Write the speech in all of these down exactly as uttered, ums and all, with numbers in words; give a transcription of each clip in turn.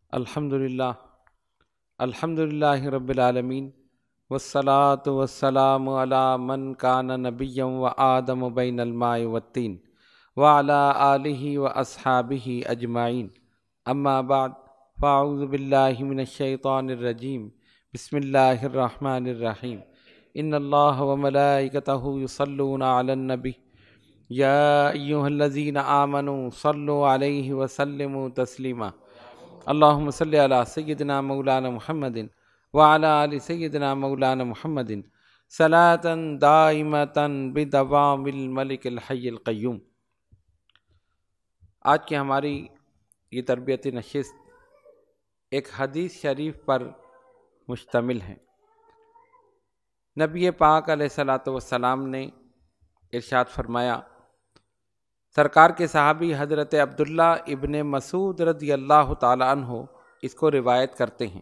الحمدللہ الحمدللہ رب العالمین والصلاة والسلام علی من کان نبیا و آدم بین الماء والطین وعلی آلہ و اصحابہ اجمعین اما بعد فاعوذ باللہ من الشیطان الرجیم بسم اللہ الرحمن الرحیم ان اللہ و ملائکتہ یصلون علی النبی یا ایہا الذین آمنوا صلوا علیہ وسلموا تسلیما اللہم صلی علی سیدنا مولانا محمد وعلی آل سیدنا مولانا محمد صلاة دائمة بدوام الملک الحی القیوم۔ آج کی ہماری یہ تربیتی نشست ایک حدیث شریف پر مشتمل ہے۔ نبی پاک علیہ الصلوۃ والسلام نے ارشاد فرمایا، سرکار کے صحابی حضرت عبداللہ ابن مسعود رضی اللہ تعالی عنہ اس کو روایت کرتے ہیں،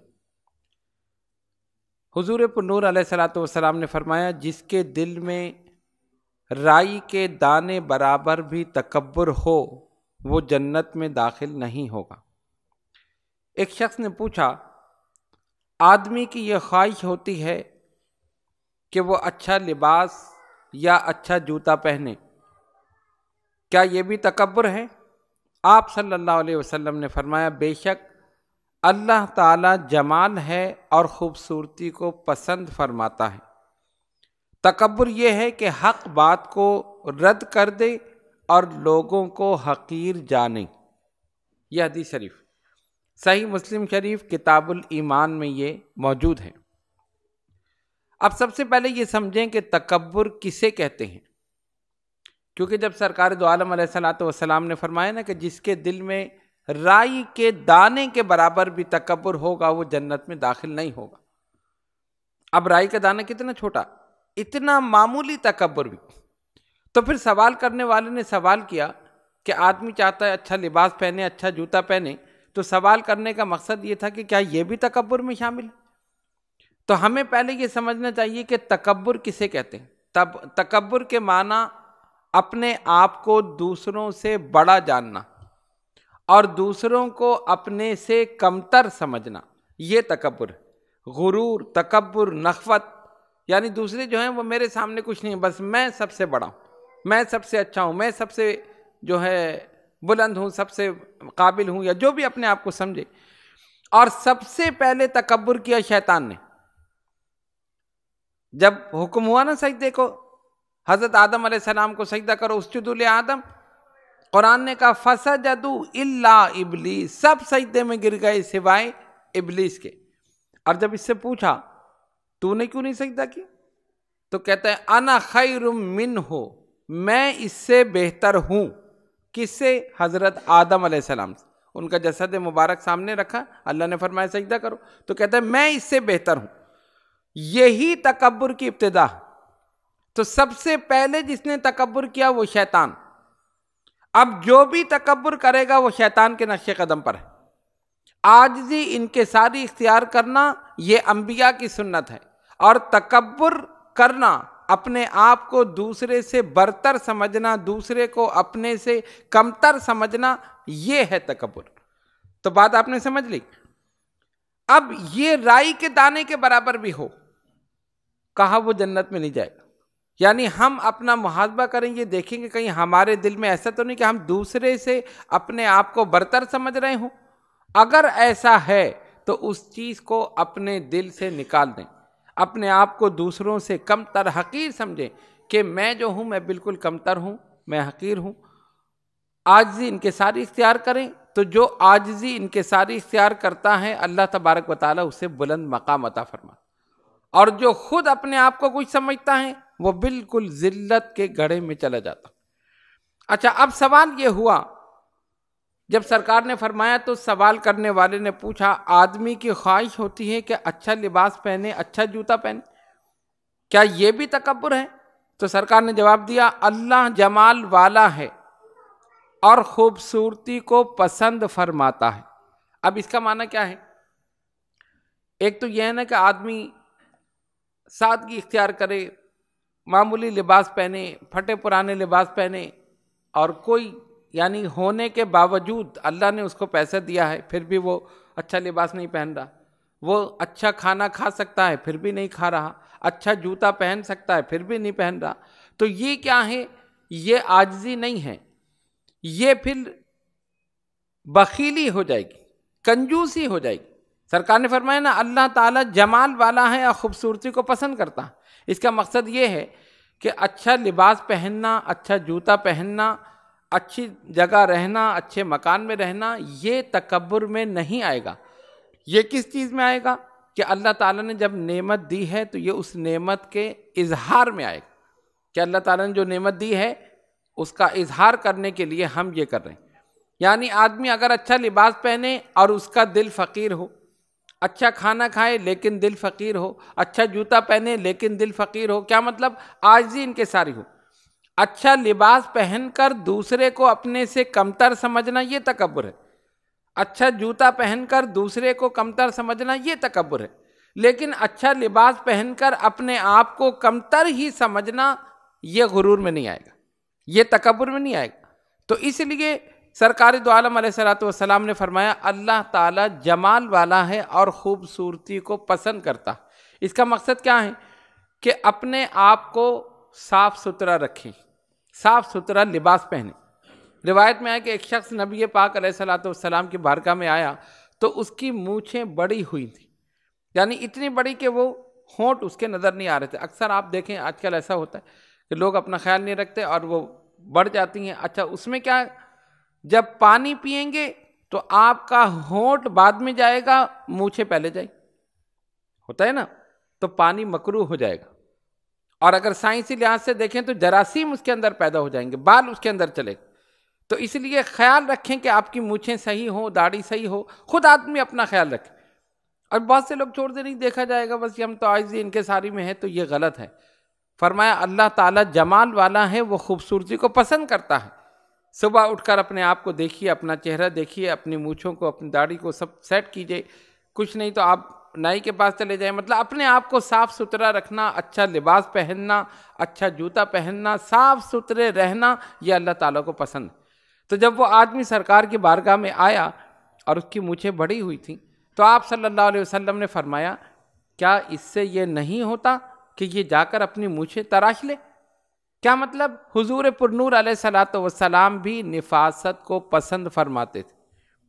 حضور پرنور علیہ الصلوۃ والسلام نے فرمایا، جس کے دل میں رائی کے دانے برابر بھی تکبر ہو وہ جنت میں داخل نہیں ہوگا۔ ایک شخص نے پوچھا، آدمی کی یہ خواہش ہوتی ہے کہ وہ اچھا لباس یا اچھا جوتا پہنے، کیا یہ بھی تکبر ہے؟ آپ صلی اللہ علیہ وسلم نے فرمایا، بے شک اللہ تعالی جمال ہے اور خوبصورتی کو پسند فرماتا ہے۔ تکبر یہ ہے کہ حق بات کو رد کر دے اور لوگوں کو حقیر جانے۔ یہ حدیث شریف صحیح مسلم شریف کتاب الایمان میں یہ موجود ہے۔ اب سب سے پہلے یہ سمجھیں کہ تکبر کسے کہتے ہیں، کیونکہ جب سرکار دو عالم علیہ الصلوۃ والسلام نے فرمایا نا کہ جس کے دل میں رائی کے دانے کے برابر بھی تکبر ہوگا وہ جنت میں داخل نہیں ہوگا۔ اب رائی کا دانہ کتنا چھوٹا، اتنا معمولی تکبر بھی۔ تو پھر سوال کرنے والے نے سوال کیا کہ آدمی چاہتا ہے اچھا لباس پہنے، اچھا جوتا پہنے، تو سوال کرنے کا مقصد یہ تھا کہ کیا یہ بھی تکبر میں شامل ہے؟ تو ہمیں پہلے یہ سمجھنا چاہیے کہ تکبر کسے کہتے ہیں۔ تب تکبر کے معنی اپنے آپ کو دوسروں سے بڑا جاننا اور دوسروں کو اپنے سے کمتر سمجھنا، یہ تکبر ہے۔ غرور، تکبر، نخوت، یعنی دوسرے جو ہیں وہ میرے سامنے کچھ نہیں، بس میں سب سے بڑا ہوں، میں سب سے اچھا ہوں، میں سب سے جو ہے بلند ہوں، سب سے قابل ہوں، یا جو بھی اپنے آپ کو سمجھے۔ اور سب سے پہلے تکبر کیا شیطان نے۔ جب حکم ہوا نا سجدے کو، حضرت آدم علیہ السلام کو سجدہ کرو، اسجدوا لآدم، قرآن نے کہا فسجدوا الا ابلیس، سب سجدے میں گر گئے سوائے ابلیس کے۔ اور جب اس سے پوچھا تو نے کیوں نہیں سجدہ کی، تو کہتا ہے انا خیر منہ، میں اس سے بہتر ہوں۔ کس سے؟ حضرت آدم علیہ السلام سے۔ ان کا جسد مبارک سامنے رکھا، اللہ نے فرمایا سجدہ کرو، تو کہتا ہے میں اس سے بہتر ہوں۔ یہی تکبر کی ابتدا۔ تو سب سے پہلے جس نے تکبر کیا وہ شیطان۔ اب جو بھی تکبر کرے گا وہ شیطان کے نقش قدم پر ہے۔ عاجزی انکساری اختیار کرنا یہ انبیاء کی سنت ہے، اور تکبر کرنا، اپنے آپ کو دوسرے سے برتر سمجھنا، دوسرے کو اپنے سے کمتر سمجھنا، یہ ہے تکبر۔ تو بات آپ نے سمجھ لی۔ اب یہ رائی کے دانے کے برابر بھی ہو، کہا وہ جنت میں نہیں جائے گا۔ یعنی ہم اپنا محاسبہ کریں، یہ دیکھیں کہ کہیں ہمارے دل میں ایسا تو نہیں کہ ہم دوسرے سے اپنے آپ کو برتر سمجھ رہے ہوں۔ اگر ایسا ہے تو اس چیز کو اپنے دل سے نکال دیں، اپنے آپ کو دوسروں سے کم تر حقیر سمجھیں کہ میں جو ہوں میں بالکل کم تر ہوں، میں حقیر ہوں۔ عاجزی انکساری اختیار کریں، تو جو عاجزی انکساری اختیار کرتا ہے اللہ تبارک و تعالیٰ اسے بلند مقام عطا فرماتا، اور جو خود اپنے آپ کو کچھ سمجھتا ہے وہ بالکل ذلت کے گڑھے میں چلا جاتا۔ اچھا، اب سوال یہ ہوا، جب سرکار نے فرمایا تو سوال کرنے والے نے پوچھا، آدمی کی خواہش ہوتی ہے کہ اچھا لباس پہنے، اچھا جوتا پہنے، کیا یہ بھی تکبر ہے؟ تو سرکار نے جواب دیا، اللہ جمال والا ہے اور خوبصورتی کو پسند فرماتا ہے۔ اب اس کا معنی کیا ہے؟ ایک تو یہ ہے نا کہ آدمی سادگی اختیار کرے، معمولی لباس پہنے، پھٹے پرانے لباس پہنے، اور کوئی یعنی ہونے کے باوجود اللہ نے اس کو پیسہ دیا ہے پھر بھی وہ اچھا لباس نہیں پہن رہا، وہ اچھا کھانا کھا سکتا ہے پھر بھی نہیں کھا رہا، اچھا جوتا پہن سکتا ہے پھر بھی نہیں پہن رہا. تو یہ کیا ہے؟ یہ عاجزی نہیں ہے، یہ پھر بخیلی ہو جائے گی، کنجوسی ہو جائے گی. سرکار نے فرمایا نا اللہ تعالیٰ جمال والا ہے اور خوبصورتی کو پسند کرتا ہے. اس کا مقصد یہ ہے کہ اچھا لباس پہننا، اچھا جوتا پہننا، اچھی جگہ رہنا، اچھے مکان میں رہنا، یہ تکبر میں نہیں آئے گا. یہ کس چیز میں آئے گا؟ کہ اللہ تعالیٰ نے جب نعمت دی ہے تو یہ اس نعمت کے اظہار میں آئے گا، کہ اللہ تعالیٰ نے جو نعمت دی ہے اس کا اظہار کرنے کے لیے ہم یہ کر رہے ہیں. یعنی آدمی اگر اچھا لباس پہنے اور اس کا دل فقیر ہو، اچھا کھانا کھائے لیکن دل فقیر ہو، اچھا جوتا پہنے لیکن دل فقیر ہو، کیا مطلب؟ عاجزی ان کے ساری ہو. اچھا لباس پہن کر دوسرے کو اپنے سے کمتر سمجھنا یہ تکبر ہے، اچھا جوتا پہن کر دوسرے کو کمتر سمجھنا یہ تکبر ہے. لیکن اچھا لباس پہن کر اپنے آپ کو کمتر ہی سمجھنا یہ غرور میں نہیں آئے گا، یہ تکبر میں نہیں آئے گا. تو اس لیے سرکار دو عالم علیہ الصلوۃ والسلام نے فرمایا اللہ تعالیٰ جمال والا ہے اور خوبصورتی کو پسند کرتا. اس کا مقصد کیا ہے؟ کہ اپنے آپ کو صاف ستھرا رکھیں، صاف ستھرا لباس پہنیں. روایت میں ہے کہ ایک شخص نبی پاک علیہ الصلوۃ والسلام کی بارگاہ میں آیا تو اس کی مونچھیں بڑی ہوئی تھیں، یعنی اتنی بڑی کہ وہ ہونٹ اس کے نظر نہیں آ رہے تھے. اکثر آپ دیکھیں آج کل ایسا ہوتا ہے کہ لوگ اپنا خیال نہیں رکھتے اور وہ بڑھ جاتی ہیں. اچھا اس میں کیا، جب پانی پئیں گے تو آپ کا ہونٹ بعد میں جائے گا، مونچھیں پہلے جائیں، ہوتا ہے نا، تو پانی مکروہ ہو جائے گا. اور اگر سائنسی لحاظ سے دیکھیں تو جراثیم اس کے اندر پیدا ہو جائیں گے، بال اس کے اندر چلے گا. تو اس لیے خیال رکھیں کہ آپ کی مونچھیں صحیح ہوں، داڑھی صحیح ہو، خود آدمی اپنا خیال رکھے. اور بہت سے لوگ چھوڑ دے نہیں، دیکھا جائے گا بس یہ ہم تو عاجزی ان کے ساری میں ہے، تو یہ غلط ہے. فرمایا اللہ تعالیٰ جمال والا ہے، وہ خوبصورتی کو پسند کرتا ہے. صبح اٹھ کر اپنے آپ کو دیکھیے، اپنا چہرہ دیکھیے، اپنی مونچھوں کو، اپنی داڑھی کو سب سیٹ کیجئے. کچھ نہیں تو آپ نائی کے پاس چلے جائیں. مطلب اپنے آپ کو صاف ستھرا رکھنا، اچھا لباس پہننا، اچھا جوتا پہننا، صاف ستھرے رہنا، یہ اللہ تعالیٰ کو پسند. تو جب وہ آدمی سرکار کی بارگاہ میں آیا اور اس کی مونچھیں بڑی ہوئی تھیں تو آپ صلی اللہ علیہ وسلم نے فرمایا کیا اس سے یہ نہیں ہوتا کہ یہ جا کر اپنی مونچھیں تراش لے؟ کیا مطلب؟ حضور پرنور علیہ الصلوۃ والسلام بھی نفاست کو پسند فرماتے تھے،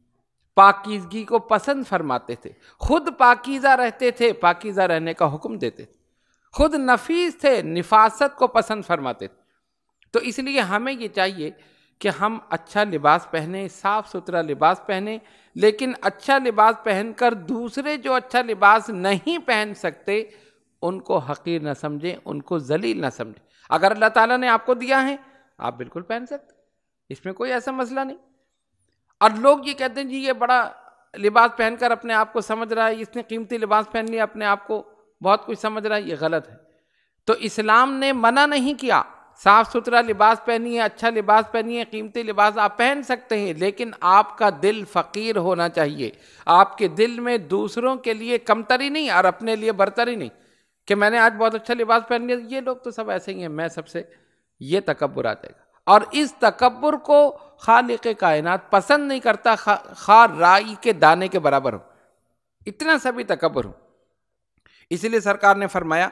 پاکیزگی کو پسند فرماتے تھے، خود پاکیزہ رہتے تھے، پاکیزہ رہنے کا حکم دیتے تھے، خود نفیس تھے، نفاست کو پسند فرماتے تھے. تو اس لیے ہمیں یہ چاہیے کہ ہم اچھا لباس پہنیں، صاف ستھرا لباس پہنیں، لیکن اچھا لباس پہن کر دوسرے جو اچھا لباس نہیں پہن سکتے ان کو حقیر نہ سمجھیں، ان کو ذلیل نہ سمجھیں. اگر اللہ تعالیٰ نے آپ کو دیا ہے آپ بالکل پہن سکتے، اس میں کوئی ایسا مسئلہ نہیں. اور لوگ یہ کہتے ہیں جی یہ بڑا لباس پہن کر اپنے آپ کو سمجھ رہا ہے، اس نے قیمتی لباس پہن لیا، اپنے آپ کو بہت کچھ سمجھ رہا ہے، یہ غلط ہے. تو اسلام نے منع نہیں کیا، صاف ستھرا لباس پہنیے، اچھا لباس پہنیے، قیمتی لباس آپ پہن سکتے ہیں، لیکن آپ کا دل فقیر ہونا چاہیے. آپ کے دل میں دوسروں کے لیے کمتری نہیں اور اپنے لیے برتری نہیں کہ میں نے آج بہت اچھا لباس پہن لیا، یہ لوگ تو سب ایسے ہی ہیں، میں سب سے، یہ تکبر آ جائے گا. اور اس تکبر کو خالق کائنات پسند نہیں کرتا، خواہ رائی کے دانے کے برابر ہو، اتنا سا بھی تکبر ہو. اس لیے سرکار نے فرمایا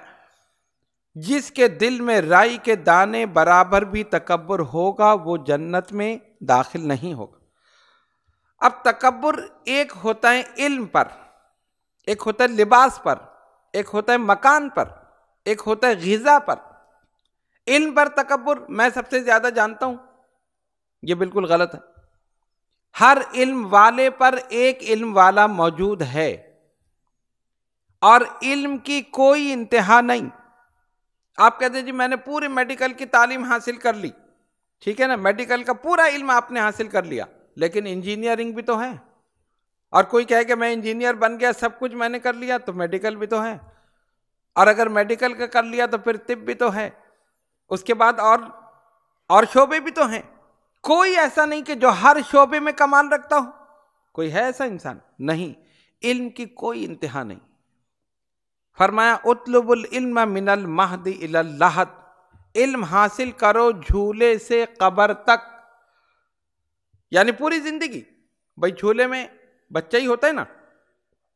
جس کے دل میں رائی کے دانے برابر بھی تکبر ہوگا وہ جنت میں داخل نہیں ہوگا. اب تکبر ایک ہوتا ہے علم پر، ایک ہوتا ہے لباس پر، ایک ہوتا ہے مکان پر، ایک ہوتا ہے غذا پر. علم پر تکبر میں سب سے زیادہ جانتا ہوں، یہ بالکل غلط ہے. ہر علم والے پر ایک علم والا موجود ہے اور علم کی کوئی انتہا نہیں. آپ کہتے ہیں جی میں نے پوری میڈیکل کی تعلیم حاصل کر لی، ٹھیک ہے نا، میڈیکل کا پورا علم آپ نے حاصل کر لیا، لیکن انجینئرنگ بھی تو ہے. اور کوئی کہے کہ میں انجینئر بن گیا، سب کچھ میں نے کر لیا، تو میڈیکل بھی تو ہے. اور اگر میڈیکل کا کر لیا تو پھر طب بھی تو ہے، اس کے بعد اور اور شعبے بھی تو ہیں. کوئی ایسا نہیں کہ جو ہر شعبے میں کمال رکھتا ہو، کوئی ہے ایسا انسان؟ نہیں. علم کی کوئی انتہا نہیں. فرمایا اطلب العلم من المہد الی اللحد، علم حاصل کرو جھولے سے قبر تک، یعنی پوری زندگی. بھائی جھولے میں بچہ ہی ہوتا ہے نا،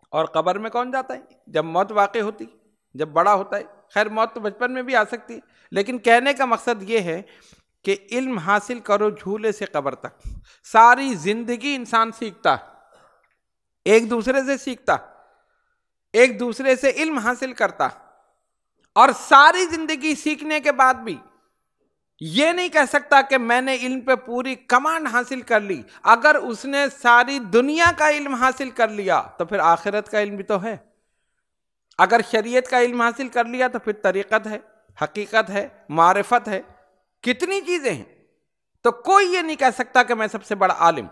اور قبر میں کون جاتا ہے جب موت واقع ہوتی، جب بڑا ہوتا ہے؟ خیر موت تو بچپن میں بھی آ سکتی ہے، لیکن کہنے کا مقصد یہ ہے کہ علم حاصل کرو جھولے سے قبر تک۔ ساری زندگی انسان سیکھتا، ایک دوسرے سے سیکھتا، ایک دوسرے سے علم حاصل کرتا، اور ساری زندگی سیکھنے کے بعد بھی یہ نہیں کہہ سکتا کہ میں نے علم پہ پوری کمانڈ حاصل کر لی۔ اگر اس نے ساری دنیا کا علم حاصل کر لیا تو پھر آخرت کا علم بھی تو ہے، اگر شریعت کا علم حاصل کر لیا تو پھر طریقت ہے، حقیقت ہے، معرفت ہے، کتنی چیزیں ہیں۔ تو کوئی یہ نہیں کہہ سکتا کہ میں سب سے بڑا عالم۔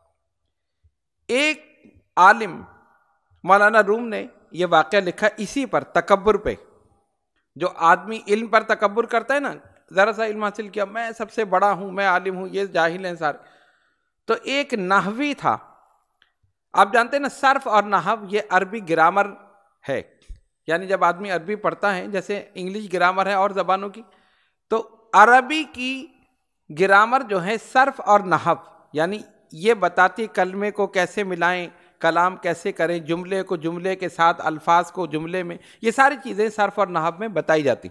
ایک عالم مولانا روم نے یہ واقعہ لکھا اسی پر، تکبر پہ، جو آدمی علم پر تکبر کرتا ہے نا، ذرا سا علم حاصل کیا، میں سب سے بڑا ہوں، میں عالم ہوں، یہ جاہل ہیں سارے۔ تو ایک نحوی تھا، آپ جانتے ہیں نا صرف اور نحو یہ عربی گرامر ہے، یعنی جب آدمی عربی پڑھتا ہے، جیسے انگلش گرامر ہے اور زبانوں کی، تو عربی کی گرامر جو ہے صرف اور نحو، یعنی یہ بتاتی کلمے کو کیسے ملائیں، کلام کیسے کریں، جملے کو جملے کے ساتھ، الفاظ کو جملے میں، یہ ساری چیزیں صرف اور نحو میں بتائی جاتی۔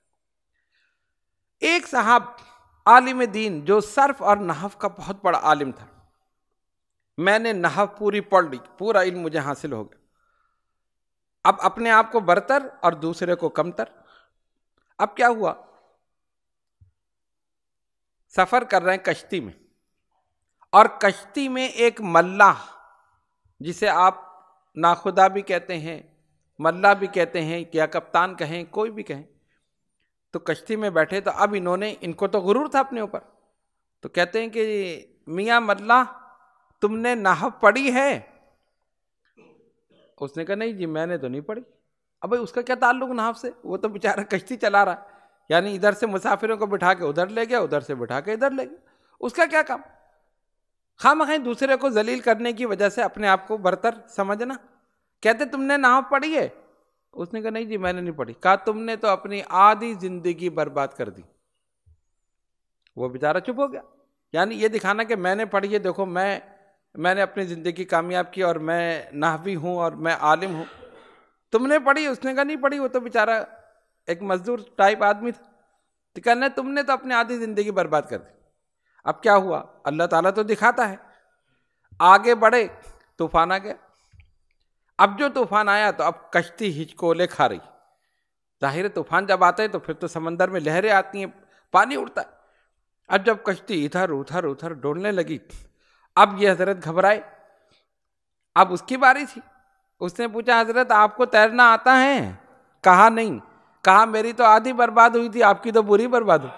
ایک صاحب عالم دین جو صرف اور نحو کا بہت بڑا عالم تھا، میں نے نحو پوری پڑھ لی، پورا علم مجھے حاصل ہو گیا، اب اپنے آپ کو برتر اور دوسرے کو کمتر۔ اب کیا ہوا، سفر کر رہے ہیں کشتی میں، اور کشتی میں ایک ملاح، جسے آپ ناخدا بھی کہتے ہیں، ملاح بھی کہتے ہیں، یا کپتان کہیں، کوئی بھی کہیں، تو کشتی میں بیٹھے، تو اب انہوں نے، ان کو تو غرور تھا اپنے اوپر، تو کہتے ہیں کہ میاں ملاح تم نے نحو پڑھی ہے؟ اس نے کہا نہیں جی میں نے تو نہیں پڑھی۔ اب اس کا کیا تعلق نحو سے، وہ تو بیچارہ کشتی چلا رہا ہے، یعنی ادھر سے مسافروں کو بٹھا کے ادھر لے گیا، ادھر سے بٹھا کے ادھر لے گیا، اس کا کیا کام؟ خواہ دوسرے کو ذلیل کرنے کی وجہ سے اپنے آپ کو برتر سمجھنا۔ کہتے تم نے نحو پڑھی ہے؟ اس نے کہا نہیں جی میں نے نہیں پڑھی۔ کہا تم نے تو اپنی آدھی زندگی برباد کر دی۔ وہ بیچارہ چپ ہو گیا، یعنی یہ دکھانا کہ میں نے پڑھی ہے، دیکھو میں میں نے اپنی زندگی کامیاب کی اور میں نحوی ہوں اور میں عالم ہوں۔ تم نے پڑھی؟ اس نے کہا نہیں پڑھی، وہ تو بیچارہ ایک مزدور ٹائپ آدمی تھا۔ تو کہنا تم نے تو اپنی آدھی زندگی برباد کر دی۔ اب کیا ہوا، اللہ تعالیٰ تو دکھاتا ہے، آگے بڑھے، طوفان آ گیا۔ اب جو طوفان آیا تو اب کشتی ہچکولے کھا رہی، ظاہر طوفان جب آتا ہے تو پھر تو سمندر میں لہریں آتی ہیں، پانی اڑتا ہے۔ اب جب کشتی ادھر ادھر ادھر ڈولنے لگی، اب یہ حضرت گھبرائے، اب اس کی باری تھی۔ اس نے پوچھا حضرت آپ کو تیرنا آتا ہے؟ کہا نہیں۔ کہا میری تو آدھی برباد ہوئی تھی، آپ کی تو پوری برباد ہو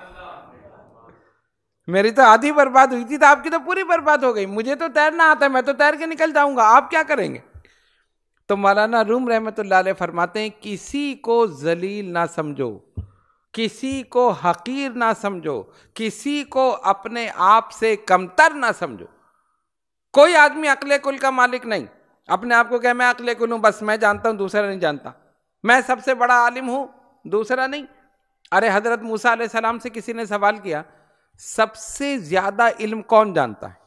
میری تو آدھی برباد ہوئی تھی تو آپ کی تو پوری برباد ہو گئی۔ مجھے تو تیرنا آتا ہے، میں تو تیر کے نکل جاؤں گا، آپ کیا کریں گے؟ تو مولانا روم رحمۃ اللہ علیہ فرماتے ہیں کسی کو ذلیل نہ سمجھو، کسی کو حقیر نہ سمجھو، کسی کو اپنے آپ سے کمتر نہ سمجھو۔ کوئی آدمی عقل کل کا مالک نہیں، اپنے آپ کو کہ میں عقل کل ہوں، بس میں جانتا ہوں دوسرا نہیں جانتا، میں سب سے بڑا عالم ہوں دوسرا نہیں۔ ارے حضرت موسیٰ علیہ السلام سے کسی نے سوال کیا سب سے زیادہ علم کون جانتا ہے؟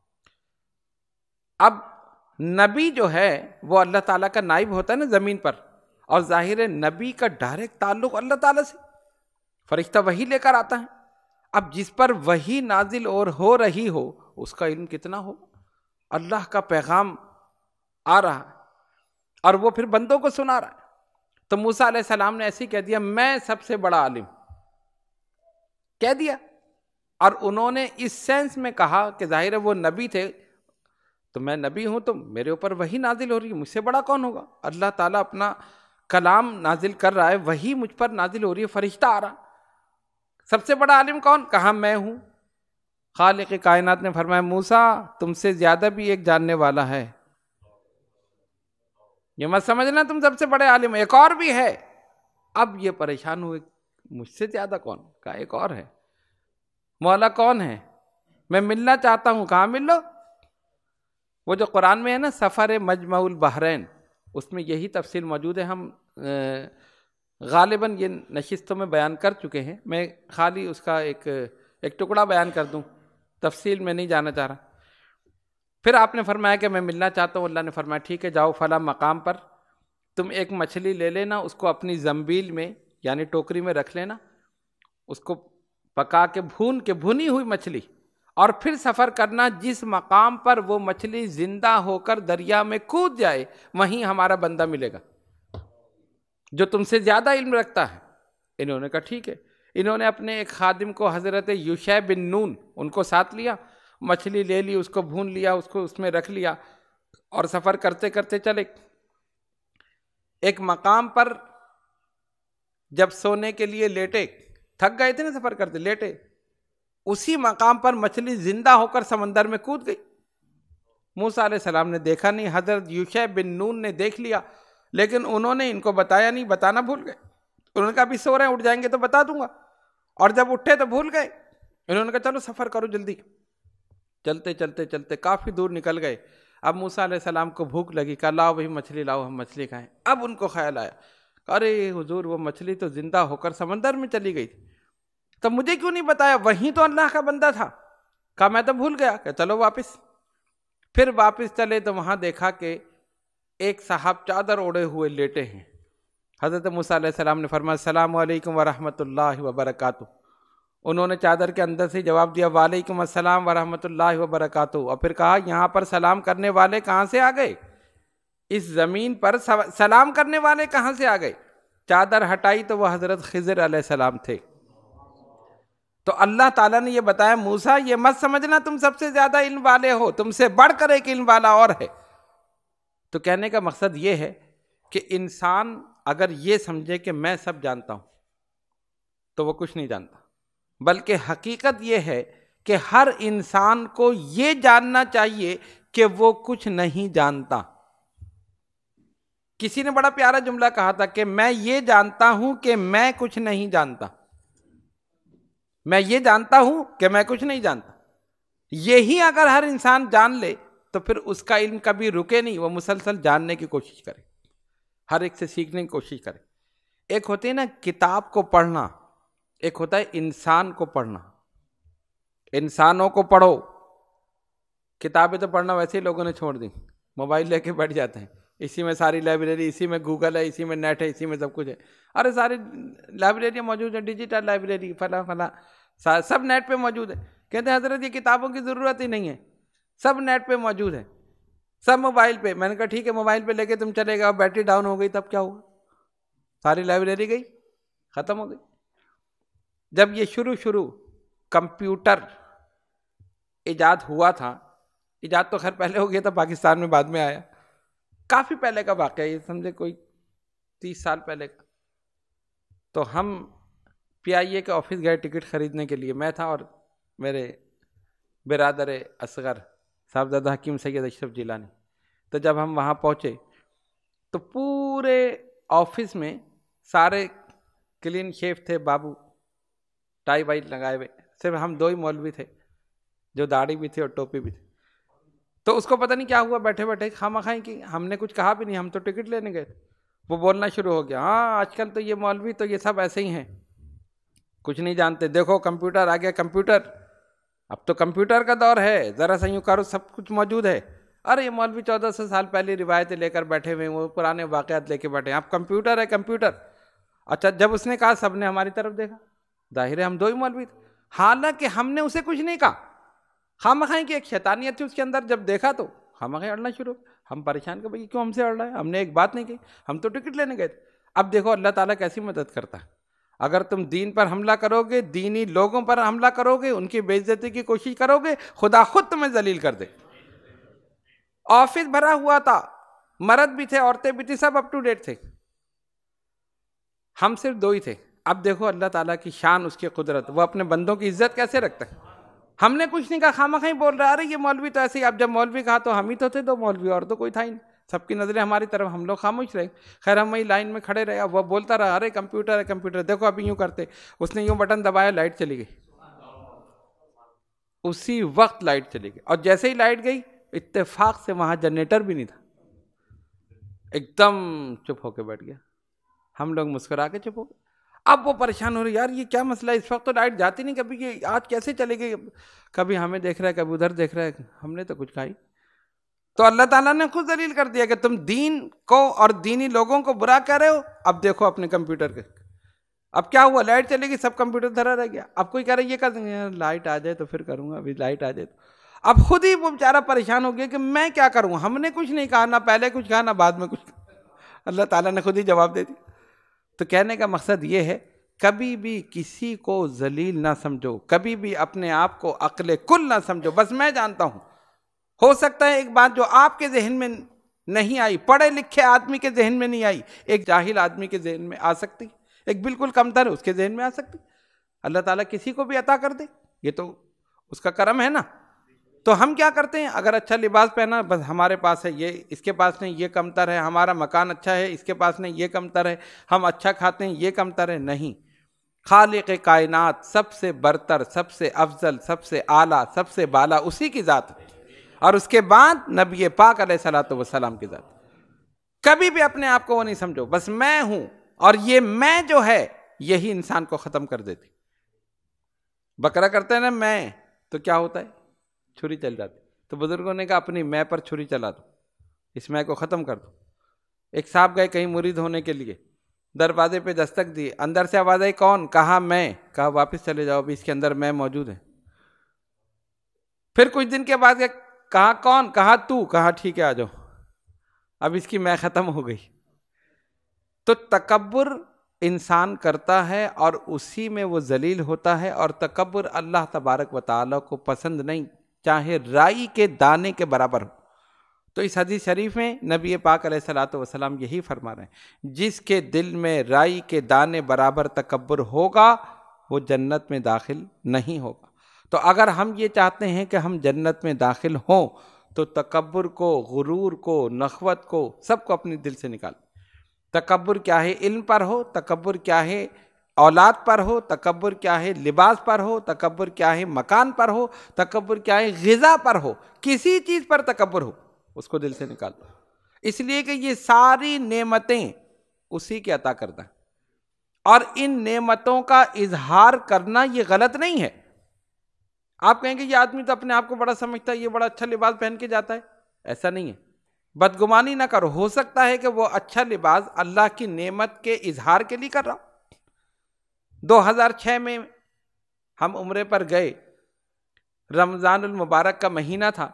اب نبی جو ہے وہ اللہ تعالیٰ کا نائب ہوتا ہے نا زمین پر، اور ظاہر ہے نبی کا ڈائریکٹ تعلق اللہ تعالیٰ سے، فرشتہ وحی لے کر آتا ہے۔ اب جس پر وحی نازل اور ہو رہی ہو اس کا علم کتنا ہو، اللہ کا پیغام آ رہا ہے اور وہ پھر بندوں کو سنا رہا ہے۔ تو موسیٰ علیہ السلام نے ایسے ہی کہہ دیا میں سب سے بڑا عالم، کہہ دیا۔ اور انہوں نے اس سینس میں کہا کہ ظاہر ہے وہ نبی تھے، تو میں نبی ہوں تو میرے اوپر وحی نازل ہو رہی ہے، مجھ سے بڑا کون ہوگا؟ اللہ تعالیٰ اپنا کلام نازل کر رہا ہے، وحی مجھ پر نازل ہو رہی ہے، فرشتہ آ رہا، سب سے بڑا عالم کون؟ کہا میں ہوں۔ خالق کائنات نے فرمایا موسیٰ تم سے زیادہ بھی ایک جاننے والا ہے، یہ مت سمجھنا تم سب سے بڑے عالم، ایک اور بھی ہے۔ اب یہ پریشان ہوئے مجھ سے زیادہ کون؟ کہا ایک اور ہے۔ مولا کون ہے؟ میں ملنا چاہتا ہوں۔ کہاں مل لو؟ وہ جو قرآن میں ہے نا سفر مجمع البحرین، اس میں یہی تفصیل موجود ہے، ہم غالباً یہ نشستوں میں بیان کر چکے ہیں، میں خالی اس کا ایک ایک ٹکڑا بیان کر دوں، تفصیل میں نہیں جانا چاہ رہا۔ پھر آپ نے فرمایا کہ میں ملنا چاہتا ہوں. اللہ نے فرمایا ٹھیک ہے جاؤ فلاں مقام پر تم ایک مچھلی لے لینا, اس کو اپنی زنبیل میں یعنی ٹوکری میں رکھ لینا, اس کو پکا کے بھون کے بھنی ہوئی مچھلی, اور پھر سفر کرنا. جس مقام پر وہ مچھلی زندہ ہو کر دریا میں کود جائے وہیں ہمارا بندہ ملے گا جو تم سے زیادہ علم رکھتا ہے. انہوں نے کہا ٹھیک ہے. انہوں نے اپنے ایک خادم کو حضرت یوشع بن نون ان کو ساتھ لیا, مچھلی لے لی, اس کو بھون لیا, اس کو اس میں رکھ لیا, اور سفر کرتے کرتے چلے. ایک مقام پر جب سونے کے لیے لیٹے, تھک گئے تھے نا سفر کرتے, لیٹے, اسی مقام پر مچھلی زندہ ہو کر سمندر میں کود گئی. موسیٰ علیہ السلام نے دیکھا نہیں, حضرت یوشع بن نون نے دیکھ لیا, لیکن انہوں نے ان کو بتایا نہیں, بتانا بھول گئے. انہوں نے کہا ابھی سو رہے ہیں, اٹھ جائیں گے تو بتا دوں گا, اور جب اٹھے تو بھول گئے. انہوں نے کہا چلو سفر کرو جلدی. چلتے چلتے چلتے کافی دور نکل گئے. اب موسیٰ علیہ السلام کو بھوک لگی, کہا لاؤ بھائی مچھلی لاؤ, ہم مچھلی کھائیں. اب ان کو خیال آیا, ارے حضور وہ مچھلی تو زندہ ہو کر سمندر میں چلی گئی تھی, تو مجھے کیوں نہیں بتایا, وہیں تو اللہ کا بندہ تھا. کہا میں تو بھول گیا. کہ چلو واپس. پھر واپس چلے تو وہاں دیکھا کہ ایک صاحب چادر اوڑے ہوئے لیٹے ہیں. حضرت موسیٰ علیہ السلام نے فرمایا السلام علیکم ورحمۃ اللہ وبرکاتہ. انہوں نے چادر کے اندر سے جواب دیا وعلیکم السلام ورحمۃ اللہ وبرکاتہ. اور پھر کہا یہاں پر سلام کرنے والے کہاں سے آ گئے, اس زمین پر سلام کرنے والے کہاں سے آ گئے. چادر ہٹائی تو وہ حضرت خضر علیہ السلام تھے. تو اللہ تعالیٰ نے یہ بتایا موسیٰ یہ مت سمجھنا تم سب سے زیادہ علم والے ہو, تم سے بڑھ کر ایک علم والا اور ہے. تو کہنے کا مقصد یہ ہے کہ انسان اگر یہ سمجھے کہ میں سب جانتا ہوں تو وہ کچھ نہیں جانتا, بلکہ حقیقت یہ ہے کہ ہر انسان کو یہ جاننا چاہیے کہ وہ کچھ نہیں جانتا. کسی نے بڑا پیارا جملہ کہا تھا کہ میں یہ جانتا ہوں کہ میں کچھ نہیں جانتا, میں یہ جانتا ہوں کہ میں کچھ نہیں جانتا. یہی اگر ہر انسان جان لے تو پھر اس کا علم کبھی رکے نہیں, وہ مسلسل جاننے کی کوشش کرے, ہر ایک سے سیکھنے کی کوشش کرے. ایک ہوتی ہے نا کتاب کو پڑھنا, ایک ہوتا ہے انسان کو پڑھنا. انسانوں کو پڑھو, کتابیں تو پڑھنا ویسے ہی لوگوں نے چھوڑ دی, موبائل لے کے بیٹھ جاتے ہیں, اسی میں ساری لائبریری, اسی میں گوگل ہے, اسی میں نیٹ ہے, اسی میں سب کچھ ہے. ارے ساری لائبریریاں موجود ہیں, ڈیجیٹل لائبریری فلاں فلاں سب نیٹ پہ موجود ہے. کہتے ہیں حضرت یہ کتابوں کی ضرورت ہی نہیں ہے, سب نیٹ پہ موجود ہے, سب موبائل پہ. میں نے کہا ٹھیک ہے موبائل پہ لے کے تم چلے گا, بیٹری ڈاؤن ہو گئی تب کیا ہوا, ساری لائبریری گئی, ختم ہو گئی. جب یہ شروع شروع کمپیوٹر ایجاد ہوا تھا, ایجاد تو خیر پہلے ہو گیا تھا, پاکستان میں بعد میں آیا, کافی پہلے کا واقعہ, یہ سمجھے کوئی تیس سال پہلے کا. تو ہم پی آئی اے کے آفس گئے ٹکٹ خریدنے کے لیے, میں تھا اور میرے برادر اصغر صاحبزادہ حکیم سید اشرف جیلانی. تو جب ہم وہاں پہنچے تو پورے آفس میں سارے کلین شیف تھے, بابو ٹائی وائی لگائے ہوئے, صرف ہم دو ہی مولوی تھے جو داڑھی بھی تھی اور ٹوپی بھی تھی. تو اس کو پتہ نہیں کیا ہوا, بیٹھے بیٹھے خواہ مخواہ کی, ہم نے کچھ کہا بھی نہیں, ہم تو ٹکٹ لینے گئے تھے. وہ بولنا شروع ہو گیا, ہاں آج کل تو یہ مولوی تو یہ سب ایسے ہی ہیں, کچھ نہیں جانتے, دیکھو کمپیوٹر آ گیا, کمپیوٹر اب تو کمپیوٹر کا دور ہے, ذرا سا یوں کرو سب کچھ موجود ہے. ارے یہ مولوی چودہ سو سال پہلے روایتیں لے کر بیٹھے ہوئے ہیں, وہ پرانے واقعات لے کے بیٹھے ہیں, اب کمپیوٹر ہے کمپیوٹر. اچھا جب اس نے کہا سب نے ہماری طرف دیکھا, ظاہر ہے ہم دو ہی مولوی تھے, حالانکہ ہم نے اسے کچھ نہیں کہا. خواہ مخواہ کی ایک شیطانیت تھی اس کے اندر, جب دیکھا تو خواہ مخواہ اڑنا شروع. ہم پریشان کہ بھائی کیوں ہم سے اڑ رہا ہے, ہم نے ایک بات نہیں کی, ہم تو ٹکٹ لینے گئے تھے. اب دیکھو اللہ تعالیٰ کیسی مدد کرتا ہے. اگر تم دین پر حملہ کرو گے, دینی لوگوں پر حملہ کرو گے, ان کی بے عزتی کی کوشش کرو گے, خدا خود تمہیں ذلیل کر دے. آفس بھرا ہوا تھا, مرد بھی تھے, عورتیں بھی تھی, سب اپ ٹو ڈیٹ تھے, ہم صرف دو ہی تھے. اب دیکھو اللہ تعالیٰ کی شان, اس کی قدرت, وہ اپنے بندوں کی عزت کیسے رکھتا ہے. ہم نے کچھ نہیں کہا, خواہ مخواہ بول رہا, ارے یہ مولوی تو ایسے ہی. اب جب مولوی کہا تو ہم ہی تو تھے دو مولوی, اور تو کوئی تھا ہی نہیں, سب کی نظریں ہماری طرف, ہم لوگ خاموش رہے. خیر ہم وہی لائن میں کھڑے رہے, وہ بولتا رہا, ارے کمپیوٹر ہے کمپیوٹر, دیکھو ابھی یوں کرتے. اس نے یوں بٹن دبایا, لائٹ چلی گئی, اسی وقت لائٹ چلی گئی. اور جیسے ہی لائٹ گئی, اتفاق سے وہاں جنریٹر بھی نہیں تھا, ایک دم چپ ہو کے بیٹھ گیا. ہم لوگ مسکرا کے چپ ہو گئے. اب وہ پریشان ہو رہے, یار یہ کیا مسئلہ ہے, اس وقت تو لائٹ جاتی نہیں, کبھی یہ آج کیسے چلے گئی, کبھی ہمیں دیکھ رہا ہے کبھی ادھر دیکھ رہا ہے. ہم نے تو کچھ کہا ہی, تو اللہ تعالیٰ نے خود ذلیل کر دیا کہ تم دین کو اور دینی لوگوں کو برا کر رہے ہو. اب دیکھو اپنے کمپیوٹر کے، اب کیا ہوا، لائٹ چلے گی، سب کمپیوٹر دھرا رہ گیا. اب کوئی کہہ رہا ہے یہ کر دیں گے، لائٹ آ جائے تو پھر کروں گا، ابھی لائٹ آ جائے تو. اب خود ہی وہ بیچارہ پریشان ہو گیا کہ میں کیا کروں، ہم نے کچھ نہیں کہا، نہ پہلے کچھ کہا نہ بعد میں کچھ کہا، اللہ تعالیٰ نے خود ہی جواب دے دیا. تو کہنے کا مقصد یہ ہے کبھی بھی کسی کو ذلیل نہ سمجھو، کبھی بھی اپنے آپ کو عقل کل نہ سمجھو. بس میں جانتا ہوں، ہو سکتا ہے ایک بات جو آپ کے ذہن میں نہیں آئی، پڑھے لکھے آدمی کے ذہن میں نہیں آئی، ایک جاہل آدمی کے ذہن میں آ سکتی، ایک بالکل کمتر ہے اس کے ذہن میں آ سکتی. اللہ تعالیٰ کسی کو بھی عطا کر دے، یہ تو اس کا کرم ہے نا. تو ہم کیا کرتے ہیں، اگر اچھا لباس پہنا بس ہمارے پاس ہے، یہ اس کے پاس نہیں، یہ کمتر ہے. ہمارا مکان اچھا ہے، اس کے پاس نہیں، یہ کمتر ہے. ہم اچھا کھاتے ہیں، یہ کمتر ہے. نہیں، خالق کائنات سب سے برتر، سب سے افضل، سب سے اعلیٰ، سب سے بالا اسی کی ذات ہے، اور اس کے بعد نبی پاک علیہ الصلوۃ والسلام کی ذات. کبھی بھی اپنے آپ کو وہ نہیں سمجھو بس میں ہوں، اور یہ میں جو ہے یہی انسان کو ختم کر دیتی. بکرا کرتے ہیں نا میں، تو کیا ہوتا ہے، چھری چل جاتی. تو بزرگوں نے کہا اپنی میں پر چھری چلا دو، اس میں کو ختم کر دو. ایک صاحب گئے کہیں مرید ہونے کے لیے، دروازے پہ دستک دی، اندر سے آواز آئی کون، کہا میں. کہا واپس چلے جاؤ، ابھی اس کے اندر میں موجود ہے. پھر کچھ دن کے بعد کہا کون، کہا تو. کہا ٹھیک ہے آ جاؤ، اب اس کی میں ختم ہو گئی. تو تکبر انسان کرتا ہے اور اسی میں وہ ذلیل ہوتا ہے، اور تکبر اللہ تبارک و تعالیٰ کو پسند نہیں، چاہے رائی کے دانے کے برابر ہو. تو اس حدیث شریف میں نبی پاک علیہ الصلوۃ والسلام یہی فرما رہے ہیں، جس کے دل میں رائی کے دانے برابر تکبر ہوگا وہ جنت میں داخل نہیں ہوگا. تو اگر ہم یہ چاہتے ہیں کہ ہم جنت میں داخل ہوں تو تکبر کو، غرور کو، نخوت کو، سب کو اپنے دل سے نکال. تکبر کیا ہے، علم پر ہو، تکبر کیا ہے اولاد پر ہو، تکبر کیا ہے لباس پر ہو، تکبر کیا ہے مکان پر ہو، تکبر کیا ہے غذا پر ہو، کسی چیز پر تکبر ہو اس کو دل سے نکال دو. اس لیے کہ یہ ساری نعمتیں اسی کے عطا کردہ ہیں، اور ان نعمتوں کا اظہار کرنا یہ غلط نہیں ہے. آپ کہیں گے یہ آدمی تو اپنے آپ کو بڑا سمجھتا ہے، یہ بڑا اچھا لباس پہن کے جاتا ہے. ایسا نہیں ہے، بدگمانی نہ کرو. ہو سکتا ہے کہ وہ اچھا لباس اللہ کی نعمت کے اظہار کے لیے کر رہا. دو ہزار چھ میں ہم عمرے پر گئے، رمضان المبارک کا مہینہ تھا.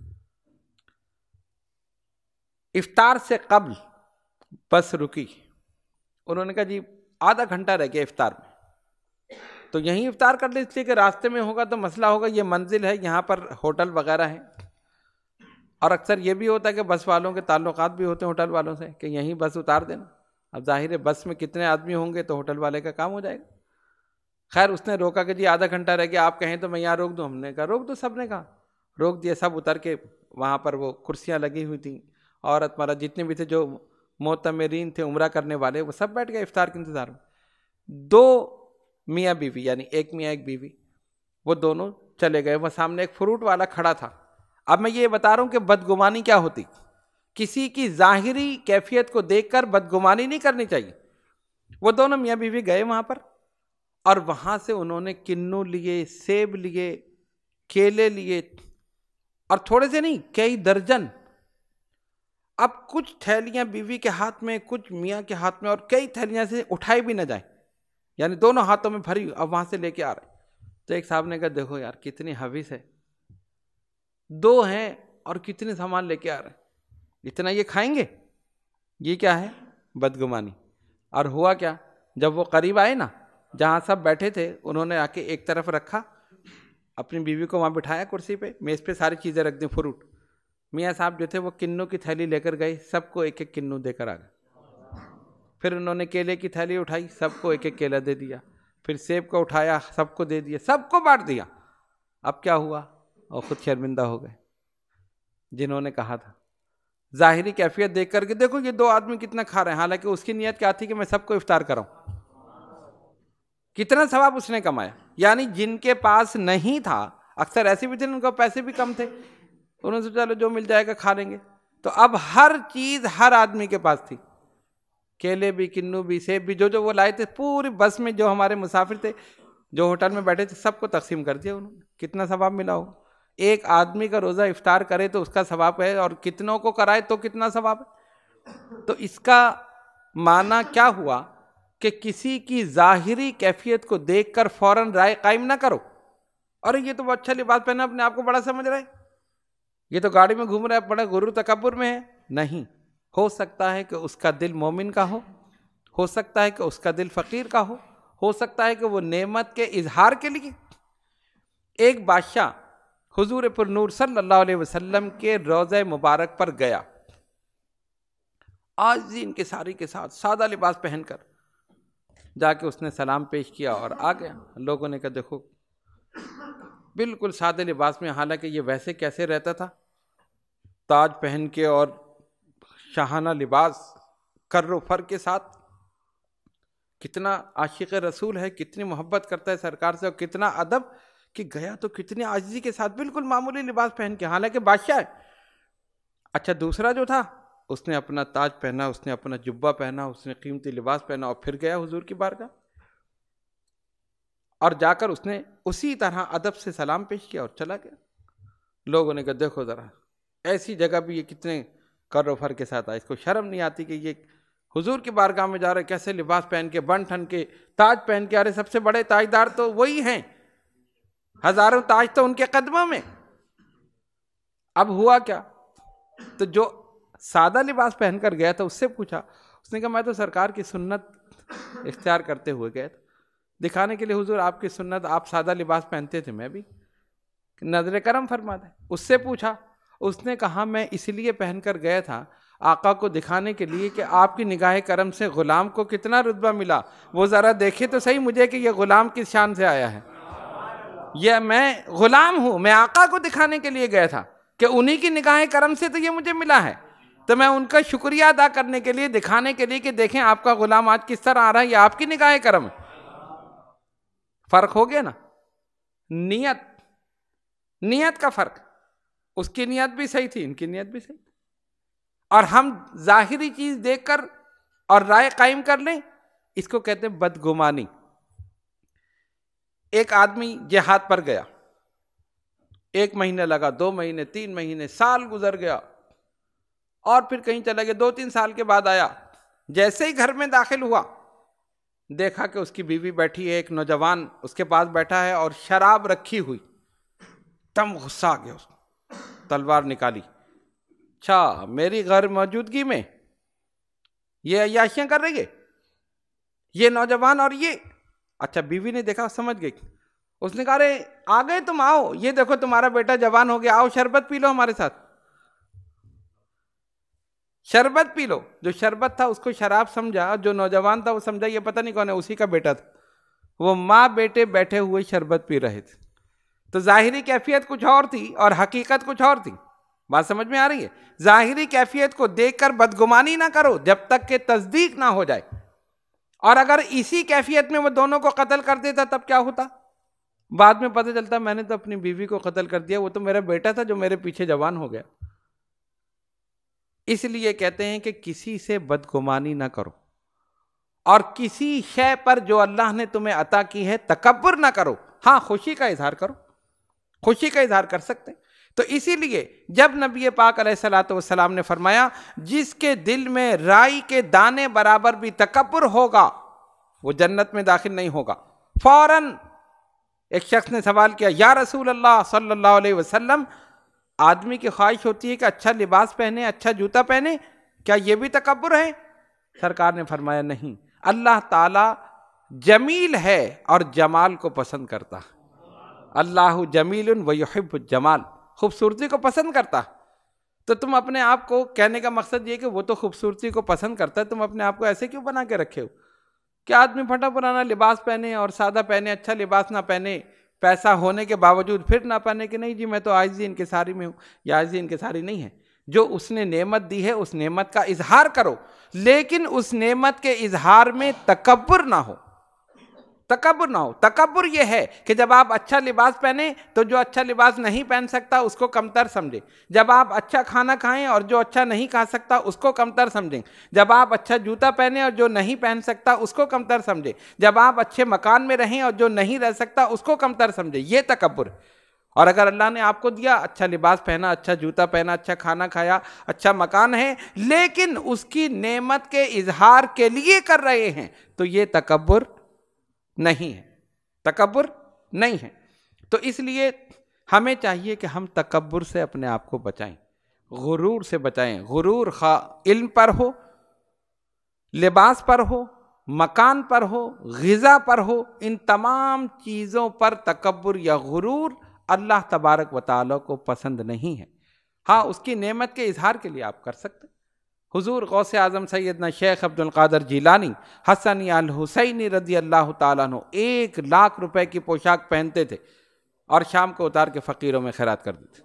افطار سے قبل بس رکی، انہوں نے کہا جی آدھا گھنٹہ رہ گیا افطار میں، تو یہیں افطار کر لیں، اس لیے کہ راستے میں ہوگا تو مسئلہ ہوگا. یہ منزل ہے، یہاں پر ہوٹل وغیرہ ہیں، اور اکثر یہ بھی ہوتا ہے کہ بس والوں کے تعلقات بھی ہوتے ہیں ہوٹل والوں سے کہ یہیں بس اتار دینا. اب ظاہر ہے بس میں کتنے آدمی ہوں گے تو ہوٹل والے کا کام ہو جائے گا. خیر اس نے روکا کہ جی آدھا گھنٹہ رہ گیا، آپ کہیں تو میں یہاں روک دوں. ہم نے کہا روک دو، سب نے کہا روک دیا. سب اتر کے وہاں پر وہ کرسیاں لگی ہوئی تھیں، عورت مرد جتنے بھی تھے جو معتمرین تھے، عمرہ کرنے والے، وہ سب بیٹھ گئے افطار کے انتظار میں. دو میاں بیوی، یعنی ایک میاں ایک بیوی، وہ دونوں چلے گئے. وہ سامنے ایک فروٹ والا کھڑا تھا. اب میں یہ بتا رہا ہوں کہ بدگمانی کیا ہوتی، کسی کی ظاہری کیفیت کو دیکھ کر بدگمانی نہیں کرنی چاہیے. وہ دونوں میاں بیوی گئے وہاں پر، اور وہاں سے انہوں نے کنو لیے، سیب لیے، کیلے لیے، اور تھوڑے سے نہیں، کئی درجن. اب کچھ تھیلیاں بیوی کے ہاتھ میں، کچھ میاں کے ہاتھ میں، اور کئی تھیلیاں سے اٹھائی بھی نہ جائیں، یعنی دونوں ہاتھوں میں بھری. اب وہاں سے لے کے آ رہے. تو ایک صاحب نے کہا دیکھو یار کتنی حویث ہے، دو ہیں اور کتنے سامان لے کے آ رہے ہیں، اتنا یہ کھائیں گے؟ یہ کیا ہے؟ بدگمانی. اور ہوا کیا، جب وہ قریب آئے نا جہاں سب بیٹھے تھے، انہوں نے آ کے ایک طرف رکھا، اپنی بیوی کو وہاں بٹھایا کرسی پہ، میز پہ ساری چیزیں رکھ دیں، فروٹ. میاں صاحب جو تھے وہ کنوں کی تھیلی لے کر گئے، سب کو ایک ایک کنو دے کر آ گئے. پھر انہوں نے کیلے کی تھیلی اٹھائی، سب کو ایک ایک کیلا دے دیا. پھر سیب کو اٹھایا، سب کو دے دیا، سب کو بانٹ دیا. اب کیا ہوا، اور خود شرمندہ ہو گئے جنہوں نے کہا تھا. ظاہری کیفیت دیکھ کر کے دیکھو یہ دو آدمی کتنا کھا رہے ہیں، حالانکہ اس کی نیت کیا تھی کہ میں سب کو افطار کراؤں. کتنا ثواب اس نے کمایا. یعنی جن کے پاس نہیں تھا، اکثر ایسے بھی تھے ان کو پیسے بھی کم تھے، انہوں نے سوچا چلو جو مل جائے گا کھا لیں گے. تو اب ہر چیز ہر آدمی کے پاس تھی، کیلے بھی، کنو بھی، سیب بھی، جو جو وہ لائے تھے، پوری بس میں جو ہمارے مسافر تھے جو ہوٹل میں بیٹھے تھے سب کو تقسیم کر دیا انہوں نے. کتنا ثواب ملا ہو. ایک آدمی کا روزہ افطار کرے تو اس کا ثواب ہے، اور کتنوں کو کرائے تو کتنا ثواب ہے۔ تو اس کا معنی کیا ہوا کہ کسی کی ظاہری کیفیت کو دیکھ کر فوراً رائے قائم نہ کرو، ارے یہ تو وہ اچھا لباس پہنا، اپنے آپ کو بڑا سمجھ رہا ہے، یہ تو گاڑی میں گھوم رہا ہے، بڑا غرور تکبر میں ہے۔ نہیں، ہو سکتا ہے کہ اس کا دل مومن کا ہو ہو سکتا ہے کہ اس کا دل فقیر کا ہو ہو سکتا ہے کہ وہ نعمت کے اظہار کے لیے۔ ایک بادشاہ حضور پر نور صلی اللہ علیہ وسلم کے روضہ مبارک پر گیا، عاجزین کے ساری کے ساتھ سادہ لباس پہن کر جا کے اس نے سلام پیش کیا اور آ گیا۔ لوگوں نے کہا دیکھو بالکل سادے لباس میں، حالانکہ یہ ویسے کیسے رہتا تھا، تاج پہن کے اور شاہانہ لباس کر و فر کے ساتھ، کتنا عاشق رسول ہے، کتنی محبت کرتا ہے سرکار سے، اور کتنا ادب، کہ گیا تو کتنی عاجزی کے ساتھ بالکل معمولی لباس پہن کے، حالانکہ بادشاہ ہے۔ اچھا دوسرا جو تھا اس نے اپنا تاج پہنا، اس نے اپنا جبہ پہنا، اس نے قیمتی لباس پہنا، اور پھر گیا حضور کی بارگاہ، اور جا کر اس نے اسی طرح ادب سے سلام پیش کیا اور چلا گیا۔ لوگوں نے کہا دیکھو ذرا ایسی جگہ بھی یہ کتنے کر و فر کے ساتھ آئے، اس کو شرم نہیں آتی کہ یہ حضور کی بارگاہ میں جا رہے، کیسے لباس پہن کے، بن ٹھن کے، تاج پہن کے، ارے سب سے بڑے تاجدار تو وہی ہیں، ہزاروں تاج تو ان کے قدموں میں۔ اب ہوا کیا، تو جو سادہ لباس پہن کر گیا تھا اس سے پوچھا، اس نے کہا میں تو سرکار کی سنت اختیار کرتے ہوئے گئے تھے، دکھانے کے لیے حضور آپ کی سنت، آپ سادہ لباس پہنتے تھے، میں بھی نظر کرم فرما دیں۔ اس سے پوچھا، اس نے کہا میں اس لیے پہن کر گیا تھا آقا کو دکھانے کے لیے کہ آپ کی نگاہ کرم سے غلام کو کتنا رتبہ ملا، وہ ذرا دیکھے تو صحیح مجھے کہ یہ غلام کس شان سے آیا ہے، یہ میں غلام ہوں، میں آقا کو دکھانے کے لیے گیا تھا کہ انہی کی نگاہ کرم سے تو یہ مجھے ملا ہے، تو میں ان کا شکریہ ادا کرنے کے لیے، دکھانے کے لیے کہ دیکھیں آپ کا غلام آج کس طرح آ رہا ہے، یہ آپ کی نگاہ کرم ہے۔ فرق ہو گیا نا، نیت نیت کا فرق، اس کی نیت بھی صحیح تھی، ان کی نیت بھی صحیح تھی، اور ہم ظاہری چیز دیکھ کر اور رائے قائم کر لیں، اس کو کہتے ہیں بدگمانی۔ ایک آدمی جہاد پر گیا، ایک مہینے لگا، دو مہینے، تین مہینے، سال گزر گیا، اور پھر کہیں چلا گیا، دو تین سال کے بعد آیا، جیسے ہی گھر میں داخل ہوا دیکھا کہ اس کی بیوی بیٹھی ہے، ایک نوجوان اس کے پاس بیٹھا ہے اور شراب رکھی ہوئی، تم غصہ آ گیا، اس کو تلوار نکالی، اچھا میری غیر موجودگی میں یہ عیاشیاں کر رہی ہے یہ نوجوان، اور یہ اچھا بیوی نے دیکھا، سمجھ گئی، اس نے کہا رے آ گئے تم، آؤ، یہ دیکھو تمہارا بیٹا جوان ہو گیا، آؤ شربت پی لو ہمارے ساتھ، شربت پی لو۔ جو شربت تھا اس کو شراب سمجھا، جو نوجوان تھا وہ سمجھا یہ پتہ نہیں کون ہے، اسی کا بیٹا تھا، وہ ماں بیٹے بیٹھے ہوئے شربت پی رہے تھے۔ تو ظاہری کیفیت کچھ اور تھی اور حقیقت کچھ اور تھی، بات سمجھ میں آ رہی ہے؟ ظاہری کیفیت کو دیکھ کر بدگمانی نہ کرو جب تک کہ تصدیق نہ ہو جائے، اور اگر اسی کیفیت میں وہ دونوں کو قتل کر دیتا تب کیا ہوتا؟ بعد میں پتہ چلتا میں نے تو اپنی بیوی کو قتل کر دیا، وہ تو میرا بیٹا تھا جو میرے پیچھے جوان ہو گیا۔ اس لیے کہتے ہیں کہ کسی سے بدگمانی نہ کرو، اور کسی شے پر جو اللہ نے تمہیں عطا کی ہے تکبر نہ کرو، ہاں خوشی کا اظہار کرو، خوشی کا اظہار کر سکتے ہیں۔ تو اسی لیے جب نبی پاک علیہ الصلوۃ والسلام نے فرمایا جس کے دل میں رائی کے دانے برابر بھی تکبر ہوگا وہ جنت میں داخل نہیں ہوگا، فوراً ایک شخص نے سوال کیا یا رسول اللہ صلی اللہ علیہ وسلم، آدمی کی خواہش ہوتی ہے کہ اچھا لباس پہنے، اچھا جوتا پہنے، کیا یہ بھی تکبر ہے؟ سرکار نے فرمایا نہیں، اللہ تعالی جمیل ہے اور جمال کو پسند کرتا، اللہ جمیل ویحب الجمال، خوبصورتی کو پسند کرتا۔ تو تم اپنے آپ کو، کہنے کا مقصد یہ کہ وہ تو خوبصورتی کو پسند کرتا ہے، تم اپنے آپ کو ایسے کیوں بنا کے رکھے ہو کہ آدمی پھٹا پرانا لباس پہنے اور سادہ پہنے، اچھا لباس نہ پہنے، پیسہ ہونے کے باوجود پھر نہ پہنے کہ نہیں جی میں تو عاجزی انکساری میں ہوں، یا عاجزی انکساری نہیں ہے، جو اس نے نعمت دی ہے اس نعمت کا اظہار کرو، لیکن اس نعمت کے اظہار میں تکبر نہ ہو، تکبر نہ ہو۔ تکبر یہ ہے کہ جب آپ اچھا لباس پہنیں تو جو اچھا لباس نہیں پہن سکتا اس کو کمتر سمجھیں، جب آپ اچھا کھانا کھائیں اور جو اچھا نہیں کھا سکتا اس کو کمتر سمجھیں، جب آپ اچھا جوتا پہنیں اور جو نہیں پہن سکتا اس کو کمتر سمجھیں، جب آپ اچھے مکان میں رہیں اور جو نہیں رہ سکتا اس کو کمتر سمجھیں، یہ تکبر۔ اور اگر اللہ نے آپ کو دیا، اچھا لباس پہنا، اچھا جوتا پہنا، اچھا کھانا کھایا، اچھا مکان ہے، لیکن اس کی نعمت کے اظہار کے لیے کر رہے ہیں، تو یہ تکبر نہیں ہے، تکبر نہیں ہے۔ تو اس لیے ہمیں چاہیے کہ ہم تکبر سے اپنے آپ کو بچائیں، غرور سے بچائیں۔ غرور خواہ علم پر ہو، لباس پر ہو، مکان پر ہو، غذا پر ہو، ان تمام چیزوں پر تکبر یا غرور اللہ تبارک و تعالیٰ کو پسند نہیں ہے۔ ہاں، اس کی نعمت کے اظہار کے لیے آپ کر سکتے۔ حضور غوث اعظم سیدنا شیخ عبد القادر جیلانی حسنی الحسینی رضی اللہ تعالیٰ عنہ ایک لاکھ روپے کی پوشاک پہنتے تھے اور شام کو اتار کے فقیروں میں خیرات کر دیتے۔